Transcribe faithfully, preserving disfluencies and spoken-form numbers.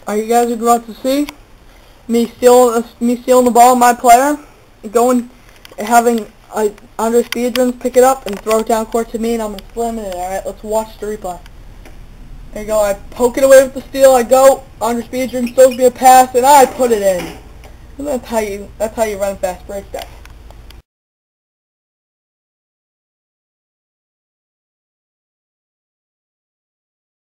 Are you guys about to see me stealing uh, me stealing the ball of my player, going, having uh, Andres Biedrins pick it up and throw it down court to me, and I'm gonna slam it in. All right, let's watch the replay. There you go. I poke it away with the steal. I go. Andres Biedrins throws me a pass, and I put it in. And that's how you that's how you run fast break that.